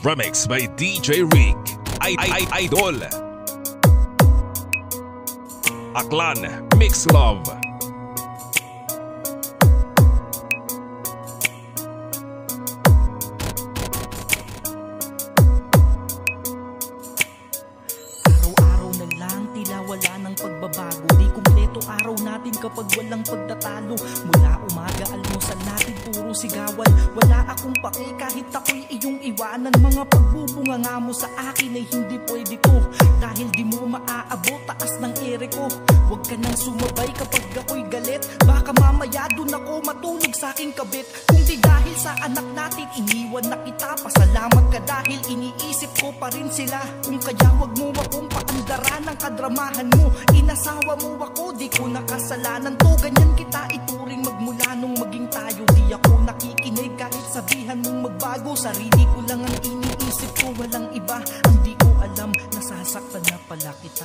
Remix by DJ Rick. Idol. Aklan, Mix Love. Araw-araw na lang, tila wala ng pagbabago. Di kumpleto araw natin kapag walang pagtatalo. Mula umaga, almusal natin puro sigawan. Wala akong pake kahit ako'y iyong iwanan. Mga pagbubunga nga mo sa akin ay hindi pwede ko, dahil di mo maaabot taas ng ere ko. Huwag ka nang sumabay kapag ako'y galit. Baka mamaya dun ako matulog sa aking kabit. Kung di dahil sa anak natin iniwan na kita, pasalamat ka dahil iniisip ko pa rin sila. Kung kaya wag mo akong paandaran ng kadramahan mo. Inasawa mo ako, di ko nakasalanan to. Ganyan kita ituring magmula nung maging tayo. Di ako nakikinig kahit sabihan mong magbago. Sarili ko lang ang iniisip ko, walang iba. Ang di ko alam, nasasaktan na pala kita.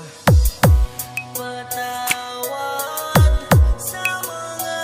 Patawad sa mga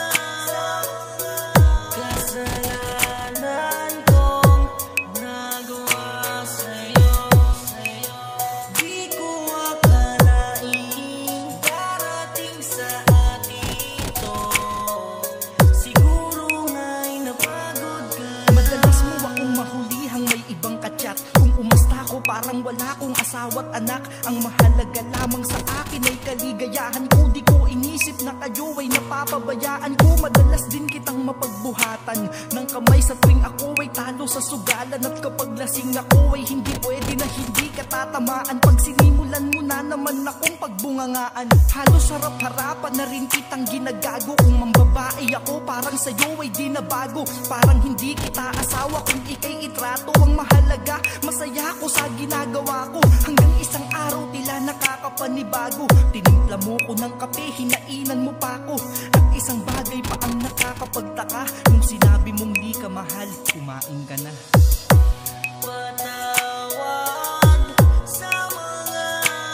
kasalanan kong nagawa sa'yo. Di ko akalain darating sa atin to. Siguro nga'y napagod ka. Madalas mo akong mahulihang may ibang kachat. Kung umasta ko parang wala akong asawa't anak. Ang mahalaga lamang sa akin ay kaligayahan ko. Di ko inisip na kayo ay napapabayaan ko. Madalas din kitang mapagbuhatan ng kamay sa tuwing ako ay talo sa sugalan. At kapag lasing ako ay hindi pwede na hindi ka tatamaan. Pag sinimulan mo na naman akong pagbungangaan, halos harap-harapan na rin kitang ginagago. Kung mambabae ako parang sa'yo ay di na bago. Parang hindi kita asawa kung ikay itrato. Ang mahalaga masaya ako sa ginagawa ko. Hanggang isang araw tila nakakapanibago. Tinimpla mo ko ng kape, hinainan mo pa ako. At isang bagay pa ang nakakapagtaka. Nung sinabi mong di ka mahal, kumain ka na. Patawad sa mga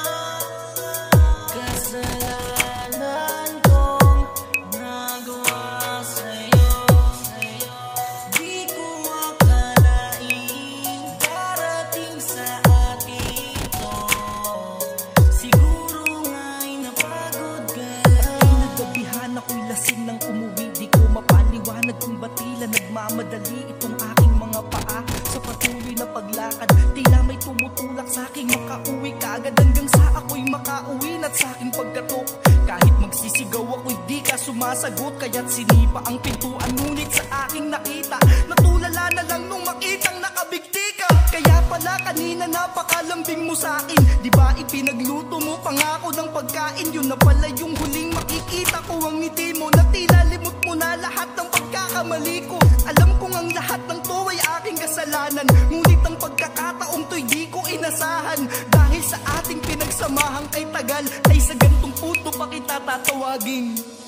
kasalanan kong nagawa sa'yo. Di ko akalain darating sa atin to. Siguro nga'y napagod ka. At kinagabihan ako'y lasing nang umuwi. Di ko mapaliwanag kung ba't tila nagmamadali itong aking mga paa. Sa patuloy na paglakad, tila may tumutulak sa'king makauwi kagad. Hanggang sa ako'y makauwi na't sa'king pagkatok. Kahit magsisigaw ako'y di ka sumasagot. Kaya't sinipa ang pintuan, ngunit sa aking nakita, natulala na lang nung makitang nakabigti ka. Kaya pala kanina napakalambing mo sa'kin. Di ba ipinagluto mo pangako ng pagkain? Yun na pala yung huling makikita ko, ang ngiti mo na tila limot mo na lahat ng pagkakamali ko. Alam kong ang lahat ng to ay aking kasalanan, ngunit ang pagkakataong to'y di ko inasahan. Dahil sa ating pinagsamahang kay tagal, ay sa gantong punto pa kita tatawagin.